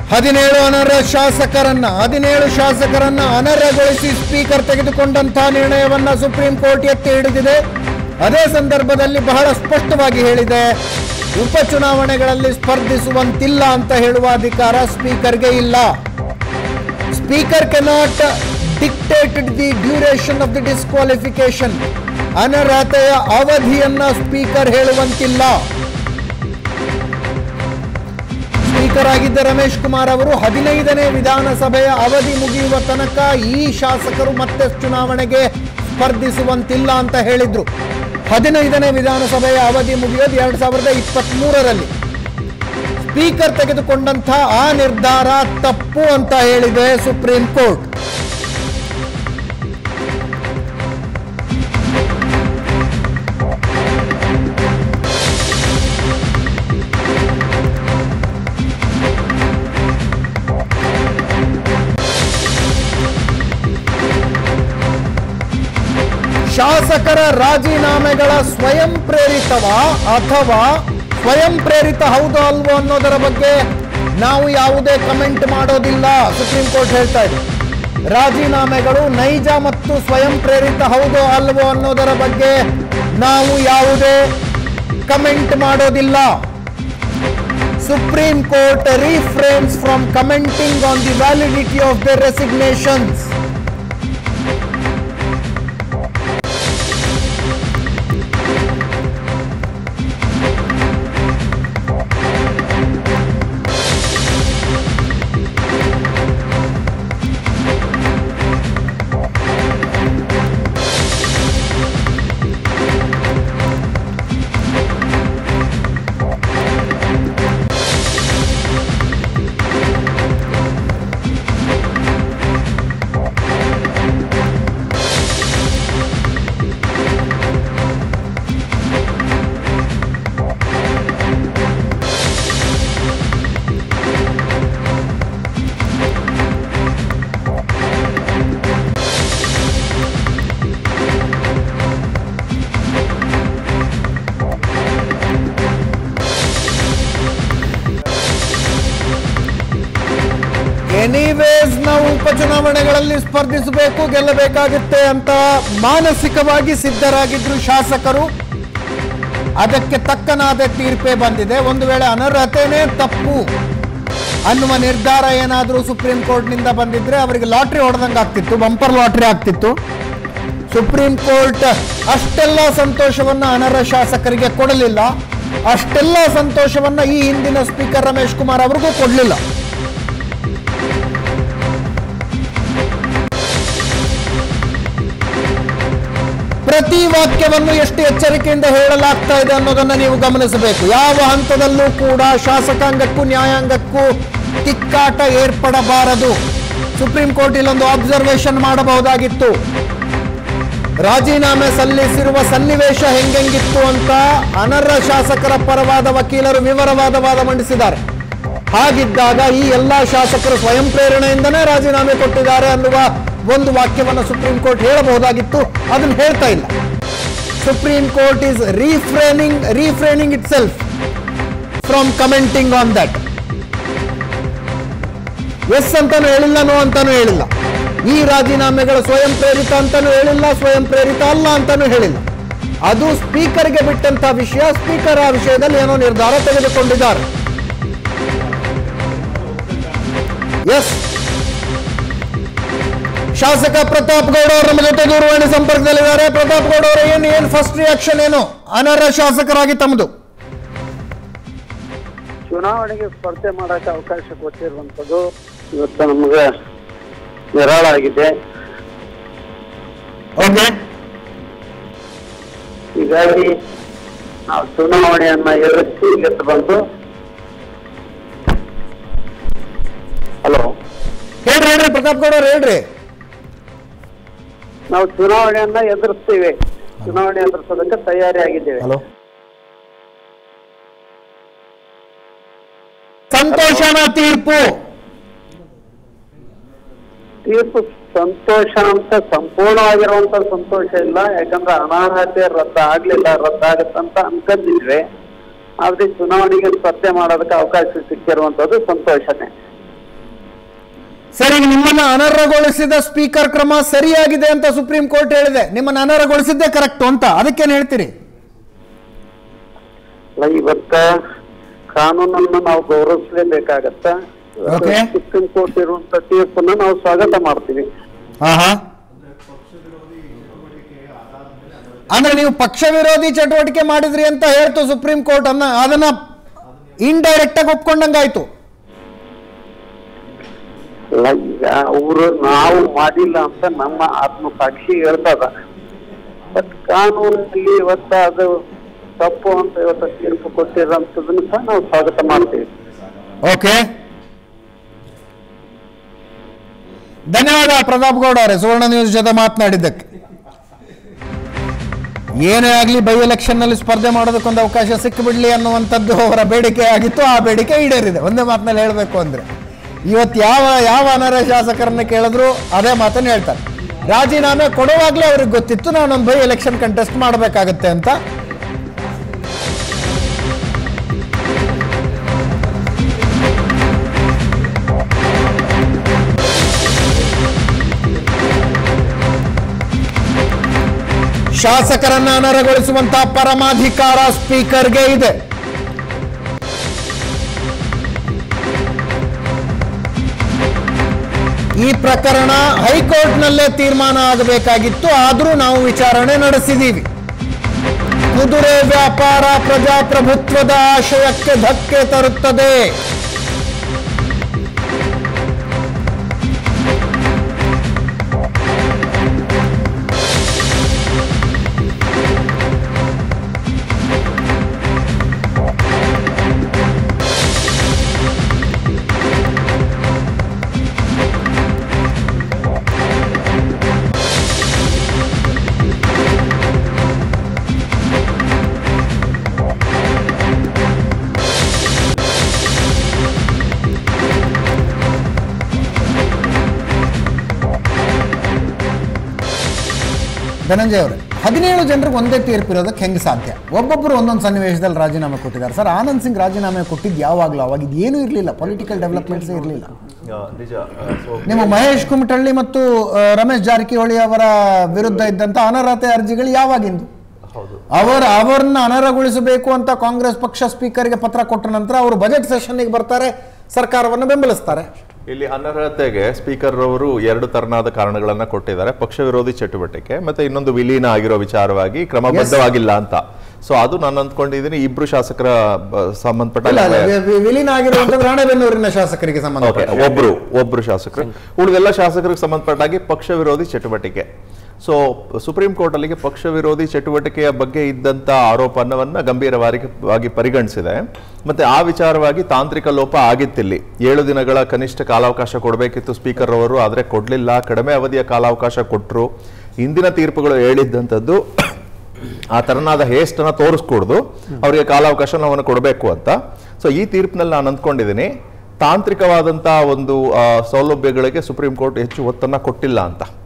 17 ಶಾಸಕರನ್ನ ಅನರ್ಹಗೊಳಿಸಿ ಸ್ಪೀಕರ್ ತೆಗೆದುಕೊಂಡಂತಹ ನಿರ್ಣಯವನ್ನ ಸುಪ್ರೀಂ ಕೋರ್ಟ್ ಎತ್ತಿ ಹಿಡಿದಿದೆ. ಅದೇ ಸಂದರ್ಭದಲ್ಲಿ ಬಹಳ ಸ್ಪಷ್ಟವಾಗಿ ಹೇಳಿದೆ, ಉಪಚುನಾವಣೆಗಳಲ್ಲಿ ಸ್ಪರ್ಧಿಸುವಂತಿಲ್ಲ ಅಂತ ಹೇಳುವ ಅಧಿಕಾರ ಸ್ಪೀಕರ್ಗೆ ಇಲ್ಲ. Speaker cannot dictated the duration of the disqualification. ಅನರ್ಹತೆಯ ಅವಧಿಯನ್ನ ಸ್ಪೀಕರ್ ಹೇಳುವಂತಿಲ್ಲ. ಸ್ಪೀಕರ್ ಆಗಿದ್ದ ರಮೇಶ್ ಕುಮಾರ್ ಅವರು 15ನೇ ವಿಧಾನಸಭೆಯ ಅವಧಿ ಮುಗಿಯುವ ತನಕ ಈ ಶಾಸಕರು ಮತ್ತೆ ಚುನಾವಣೆಗೆ ಸ್ಪರ್ಧಿಸುವಂತಿಲ್ಲ ಅಂತ ಹೇಳಿದ್ರು. 15ನೇ ವಿಧಾನಸಭೆಯ ಅವಧಿ ಮುಗಿಯೋದು 2023ರಲ್ಲಿ. ಸ್ಪೀಕರ್ ತೆಗೆದುಕೊಂಡಂತಹ ಆ ನಿರ್ಧಾರ ತಪ್ಪು ಅಂತ ಹೇಳಿದೆ ಸುಪ್ರೀಂ ಕೋರ್ಟ್. ಶಾಸಕರ ರಾಜೀನಾಮೆಗಳ ಸ್ವಯಂ ಪ್ರೇರಿತವ ಅಥವಾ ಸ್ವಯಂ ಪ್ರೇರಿತ ಹೌದು ಅಲ್ವೋ ಅನ್ನೋದರ ಬಗ್ಗೆ ನಾವು ಯಾವುದೇ ಕಮೆಂಟ್ ಮಾಡೋದಿಲ್ಲ. ಸುಪ್ರೀಂ ಕೋರ್ಟ್ ಹೇಳ್ತಾ ಇದೆ, ರಾಜೀನಾಮೆಗಳು ನೈಜ ಮತ್ತು ಸ್ವಯಂ ಪ್ರೇರಿತ ಹೌದು ಅಲ್ವೋ ಅನ್ನೋದರ ಬಗ್ಗೆ ನಾವು ಯಾವುದೇ ಕಮೆಂಟ್ ಮಾಡೋದಿಲ್ಲ. Supreme court refrains from commenting on the validity of their resignations. Anyways ನಾವು ಉಪಚುನಾವಣೆಗಳಲ್ಲಿ ಸ್ಪರ್ಧಿಸಬೇಕು, ಗೆಲ್ಲಬೇಕಾಗುತ್ತೆ ಅಂತ ಮಾನಸಿಕವಾಗಿ ಸಿದ್ಧರಾಗಿದ್ರು ಶಾಸಕರು. ಅದಕ್ಕೆ ತಕ್ಕನಾದ ತೀರ್ಪೇ ಬಂದಿದೆ. ಒಂದು ವೇಳೆ ಅನರ್ಹತೆನೇ ತಪ್ಪು ಅನ್ನುವ ನಿರ್ಧಾರ ಏನಾದರೂ ಸುಪ್ರೀಂ ಕೋರ್ಟ್ನಿಂದ ಬಂದಿದ್ರೆ ಅವರಿಗೆ ಲಾಟ್ರಿ ಹೊಡೆದಂಗೆ ಆಗ್ತಿತ್ತು, ಬಂಪರ್ ಲಾಟ್ರಿ ಆಗ್ತಿತ್ತು. ಸುಪ್ರೀಂ ಕೋರ್ಟ್ ಅಷ್ಟೆಲ್ಲ ಸಂತೋಷವನ್ನ ಅನರ್ಹ ಶಾಸಕರಿಗೆ ಕೊಡಲಿಲ್ಲ. ಅಷ್ಟೆಲ್ಲ ಸಂತೋಷವನ್ನ ಈ ಹಿಂದಿನ ಸ್ಪೀಕರ್ ರಮೇಶ್ ಕುಮಾರ್ ಅವರಿಗೂ ಕೊಡಲಿಲ್ಲ. ಪ್ರತಿ ವಾಕ್ಯವನ್ನು ಎಷ್ಟು ಎಚ್ಚರಿಕೆಯಿಂದ ಹೇಳಲಾಗ್ತಾ ಇದೆ ಅನ್ನೋದನ್ನ ನೀವು ಗಮನಿಸಬೇಕು. ಯಾವ ಹಂತದಲ್ಲೂ ಕೂಡ ಶಾಸಕಾಂಗಕ್ಕೂ ನ್ಯಾಯಾಂಗಕ್ಕೂ ತಿಕ್ಕಾಟ ಏರ್ಪಡಬಾರದು. ಸುಪ್ರೀಂ ಕೋರ್ಟ್ ಇಲ್ಲೊಂದು ಅಬ್ಸರ್ವೇಷನ್ ಮಾಡಬಹುದಾಗಿತ್ತು. ರಾಜೀನಾಮೆ ಸಲ್ಲಿಸಿರುವ ಸನ್ನಿವೇಶ ಹೆಂಗೆಂಗಿತ್ತು ಅಂತ ಅನರ್ಹ ಶಾಸಕರ ಪರವಾದ ವಕೀಲರು ವಿವರವಾದ ವಾದ ಮಂಡಿಸಿದ್ದಾರೆ. ಹಾಗಿದ್ದಾಗ ಈ ಎಲ್ಲಾ ಶಾಸಕರು ಸ್ವಯಂ ಪ್ರೇರಣೆಯಿಂದನೇ ರಾಜೀನಾಮೆ ಕೊಟ್ಟಿದ್ದಾರೆ ಅನ್ನುವ ಒಂದು ವಾಕ್ಯವನ್ನು ಸುಪ್ರೀಂ ಕೋರ್ಟ್ ಹೇಳಬಹುದಾಗಿತ್ತು. ಅದನ್ನು ಹೇಳ್ತಾ ಇಲ್ಲ. Supreme court is refraining itself from commenting on that. Yes ಅಂತಾನು ಹೇಳಿಲ್ಲ, ನೋ ಅಂತಾನು ಹೇಳಿಲ್ಲ. ಈ ರಾಜೀನಾಮೆಗಳು ಸ್ವಯಂ ಪ್ರೇರಿತ ಅಂತಾನು ಹೇಳಿಲ್ಲ, ಸ್ವಯಂ ಪ್ರೇರಿತ ಅಲ್ಲ ಅಂತಾನು ಹೇಳಿಲ್ಲ. ಅದು ಸ್ಪೀಕರ್ಗೆ ಬಿಟ್ಟಂತ ವಿಷಯ. ಸ್ಪೀಕರ್ ಆ ವಿಷಯದಲ್ಲಿ ಏನೋ ನಿರ್ಧಾರ ತೆಗೆದುಕೊಂಡಿದ್ದಾರೆ. ಎಸ್, ಶಾಸಕ ಪ್ರತಾಪ್ ಗೌಡ ಅವರು ನಮ್ಮ ಜೊತೆ ದೂರವಾಣಿ ಸಂಪರ್ಕದಲ್ಲಿದ್ದಾರೆ. ಪ್ರತಾಪ್ ಗೌಡ ಅವರು, ಏನು ಫಸ್ಟ್ ರಿಯಾಕ್ಷನ್ ಏನು ಅನರ್ಹ ಶಾಸಕರಾಗಿ ತಮ್ಮದು? ಚುನಾವಣೆಗೆ ಸ್ಪರ್ಧೆ ಮಾಡಕ್ಕೆ ಅವಕಾಶ ಕೊಟ್ಟಿರುವಂತದ್ದು ಇವತ್ತು ನಮಗೆ ನಿರಾಳ ಆಗಿದೆ. ಹೀಗಾಗಿ ನಾವು ಚುನಾವಣೆಯನ್ನ ಎದುರಿಸಿ ಗೆದ್ದು ಬಂದು. ಹಲೋ, ಹೇಳ್ರಿ ಪ್ರತಾಪ್ ಗೌಡ ಅವ್ರು, ಹೇಳ್ರಿ. ನಾವು ಚುನಾವಣೆಯನ್ನ ಎದುರಿಸ್ತೀವಿ, ಚುನಾವಣೆ ಎದುರಿಸೋದಕ್ಕೆ ತಯಾರಿ ಆಗಿದ್ದೇವೆ. ಸಂತೋಷನ ತೀರ್ಪು ಸಂತೋಷ ಅಂತ ಸಂಪೂರ್ಣವಾಗಿರುವಂತ ಸಂತೋಷ ಇಲ್ಲ. ಯಾಕಂದ್ರೆ ಅನರ್ಹತೆ ರದ್ದಾಗತ್ತಂತ ಅನ್ಕೊಂಡಿದ್ವಿ. ಆದ್ರೆ ಚುನಾವಣೆಗೆ ಸ್ಪರ್ಧೆ ಮಾಡೋದಕ್ಕೆ ಅವಕಾಶ ಸಿಕ್ಕಿರುವಂತದ್ದು ಸಂತೋಷನೇ. ಸರಿ, ನಿಮ್ಮನ್ನ ಅನರ್ಹಗೊಳಿಸಿದ ಸ್ಪೀಕರ್ ಕ್ರಮ ಸರಿಯಾಗಿದೆ ಅಂತ ಸುಪ್ರೀಂ ಕೋರ್ಟ್ ಹೇಳಿದೆ. ನಿಮ್ಮನ್ನ ಅನರ್ಹಗೊಳಿಸಿದ್ದೇ ಕರೆಕ್ಟ್ ಅಂತ, ಅದಕ್ಕೇನು ಹೇಳ್ತೀರಿ? ಇವತ್ತ ಕಾನೂನನ್ನು ನಾವು ಗೌರವಿಸಲೇಬೇಕಾಗತ್ತ. ಸುಪ್ರೀಂ ಕೋರ್ಟ್ ಇರುವಂತ ತೀರ್ಪನ್ನು ನಾವು ಸ್ವಾಗತ ಮಾಡ್ತೀವಿ. ಅಂದ್ರೆ ನೀವು ಪಕ್ಷ ವಿರೋಧಿ ಚಟುವಟಿಕೆ ಮಾಡಿದ್ರಿ ಅಂತ ಹೇಳ್ತು ಸುಪ್ರೀಂ ಕೋರ್ಟ್. ಅದನ್ನ ಇಂಡೈರೆಕ್ಟ್ ಆಗಿ ಒಪ್ಕೊಂಡಂಗಾಯ್ತು. ಈಗ ಅವರು ನಾವು ಮಾಡಿಲ್ಲ ಅಂತ ನಮ್ಮ ಆತ್ಮಸಾಕ್ಷಿ ಹೇಳ್ತದ. ಬಟ್ ಕಾನೂನಲ್ಲಿ ಇವತ್ತ ಅದು ತಪ್ಪು ಅಂತ ಇವತ್ತ ತೀರ್ಪು ಕೊಟ್ಟಿರೋಂಥದನ್ನು ಸಹ ನಾವು ಸ್ವಾಗತ ಮಾಡ್ತೀವಿ. ಓಕೆ, ಧನ್ಯವಾದ ಪ್ರತಾಪ್ ಗೌಡ ಅವರೇ ಸುವರ್ಣ ನ್ಯೂಸ್ ಜೊತೆ ಮಾತನಾಡಿದ್ದಕ್ಕೆ. ಏನೇ ಆಗಲಿ ಬೈ ಎಲೆಕ್ಷನ್ ನಲ್ಲಿ ಸ್ಪರ್ಧೆ ಮಾಡೋದಕ್ಕೊಂದು ಅವಕಾಶ ಸಿಕ್ಕಿಬಿಡ್ಲಿ ಅನ್ನುವಂಥದ್ದು ಅವರ ಬೇಡಿಕೆ ಆಗಿತ್ತು. ಆ ಬೇಡಿಕೆ ಈಡೇರಿದೆ. ಒಂದೇ ಮಾತಿನಲ್ಲಿ ಹೇಳಬೇಕು ಅಂದ್ರೆ ಇವತ್ತು ಯಾವ ಅನರ್ಹ ಶಾಸಕರನ್ನ ಕೇಳಿದ್ರು ಅದೇ ಮಾತನ್ನು ಹೇಳ್ತಾರೆ. ರಾಜೀನಾಮೆ ಕೊಡುವಾಗಲೇ ಅವ್ರಿಗೆ ಗೊತ್ತಿತ್ತು ನಾನೊಂದು ಬೈ ಎಲೆಕ್ಷನ್ ಕಂಟೆಸ್ಟ್ ಮಾಡಬೇಕಾಗತ್ತೆ ಅಂತ. ಶಾಸಕರನ್ನ ಅನರ್ಹಗೊಳಿಸುವಂತಹ ಪರಮಾಧಿಕಾರ ಸ್ಪೀಕರ್ಗೆ ಇದೆ. ಈ ಪ್ರಕರಣ ಹೈಕೋರ್ಟ್ನಲ್ಲೇ ತೀರ್ಮಾನ ಆಗಬೇಕಾಗಿತ್ತು, ಆದರೂ ನಾವು ವಿಚಾರಣೆ ನಡೆಸಿದ್ದೀವಿ. ಕುದುರೆ ವ್ಯಾಪಾರ ಪ್ರಜಾಪ್ರಭುತ್ವದ ಆಶಯಕ್ಕೆ ಧಕ್ಕೆ ತರುತ್ತದೆ. ಧನಂಜಯ ಅವರೇ, 17 ಜನರಿಗೆ ಒಂದೇ ತೀರ್ಪಿರೋದಕ್ಕೆ ಹೆಂಗೆ ಸಾಧ್ಯ? ಒಬ್ಬೊಬ್ಬರು ಒಂದೊಂದು ಸನ್ನಿವೇಶದಲ್ಲಿ ರಾಜೀನಾಮೆ ಕೊಟ್ಟಿದ್ದಾರೆ. ಸರ್, ಆನಂದ್ ಸಿಂಗ್ ರಾಜೀನಾಮೆ ಕೊಟ್ಟಿದ್ದು ಯಾವಾಗಲೂ, ಅವಾಗ ಇದೇನೂ ಇರಲಿಲ್ಲ, ಪೊಲಿಟಿಕಲ್ ಡೆವಲಪ್ಮೆಂಟ್ಸೇ ಇರಲಿಲ್ಲ. ನಿಮ್ಮ ಮಹೇಶ್ ಕುಮಟಳ್ಳಿ ಮತ್ತು ರಮೇಶ್ ಜಾರಕಿಹೊಳಿ ಅವರ ವಿರುದ್ಧ ಇದ್ದಂಥ ಅನರ್ಹತೆ ಅರ್ಜಿಗಳು ಯಾವಾಗಿಂದು? ಅವರನ್ನ ಅನರ್ಹಗೊಳಿಸಬೇಕು ಅಂತ ಕಾಂಗ್ರೆಸ್ ಪಕ್ಷ ಸ್ಪೀಕರ್ಗೆ ಪತ್ರ ಕೊಟ್ಟ ನಂತರ ಅವರು ಬಜೆಟ್ ಸೆಷನ್ಗೆ ಬರ್ತಾರೆ, ಸರ್ಕಾರವನ್ನು ಬೆಂಬಲಿಸ್ತಾರೆ. ಇಲ್ಲಿ ಅನರ್ಹತೆಗೆ ಸ್ಪೀಕರ್ ಅವರು 2 ತರನಾದ ಕಾರಣಗಳನ್ನ ಕೊಟ್ಟಿದ್ದಾರೆ. ಪಕ್ಷ ವಿರೋಧಿ ಚಟುವಟಿಕೆ ಮತ್ತೆ ಇನ್ನೊಂದು ವಿಲೀನ ಆಗಿರೋ ವಿಚಾರವಾಗಿ ಕ್ರಮಬದ್ಧವಾಗಿಲ್ಲ ಅಂತ. ಸೊ ಅದು ನಾನು ಅಂದ್ಕೊಂಡಿದ್ದೀನಿ ಇಬ್ರು ಶಾಸಕರ ಸಂಬಂಧಪಟ್ಟ ವಿಲೀನ ಆಗಿರುವಂತದ್ದು ರಾಣೆಬೆನ್ನೂರಿನ ಶಾಸಕರಿಗೆ ಸಂಬಂಧಪಟ್ಟ ಒಬ್ರು ಶಾಸಕರು, ಉಳಿದೆಲ್ಲ ಶಾಸಕರಿಗೆ ಸಂಬಂಧಪಟ್ಟಾಗಿ ಪಕ್ಷ ವಿರೋಧಿ ಚಟುವಟಿಕೆ. ಸೊ ಸುಪ್ರೀಂ ಕೋರ್ಟ್ ಅಲ್ಲಿಗೆ ಪಕ್ಷ ವಿರೋಧಿ ಚಟುವಟಿಕೆಯ ಬಗ್ಗೆ ಇದ್ದಂತ ಆರೋಪವನ್ನ ಗಂಭೀರವಾಗಿ ಪರಿಗಣಿಸಿದೆ. ಮತ್ತೆ ಆ ವಿಚಾರವಾಗಿ ತಾಂತ್ರಿಕ ಲೋಪ ಆಗಿತ್ತಿಲ್ಲಿ. 7 ದಿನಗಳ ಕನಿಷ್ಠ ಕಾಲಾವಕಾಶ ಕೊಡಬೇಕಿತ್ತು ಸ್ಪೀಕರ್ ಅವರು, ಆದರೆ ಕೊಡ್ಲಿಲ್ಲ. ಕಡಿಮೆ ಅವಧಿಯ ಕಾಲಾವಕಾಶ ಕೊಟ್ಟರು. ಹಿಂದಿನ ತೀರ್ಪುಗಳು ಹೇಳಿದ್ದಂಥದ್ದು ಆ ತರನಾದ ಹೇಸ್ಟನ್ನ ತೋರಿಸ್ಕೊಡ್ದು ಅವರಿಗೆ ಕಾಲಾವಕಾಶ ನಾವು ಕೊಡಬೇಕು ಅಂತ. ಸೊ ಈ ತೀರ್ಪಿನಲ್ಲಿ ನಾನು ಅಂದ್ಕೊಂಡಿದ್ದೀನಿ ತಾಂತ್ರಿಕವಾದಂತಹ ಒಂದು ಸೌಲಭ್ಯಗಳಿಗೆ ಸುಪ್ರೀಂ ಕೋರ್ಟ್ ಹೆಚ್ಚು ಒತ್ತನ್ನ ಕೊಟ್ಟಿಲ್ಲ ಅಂತ.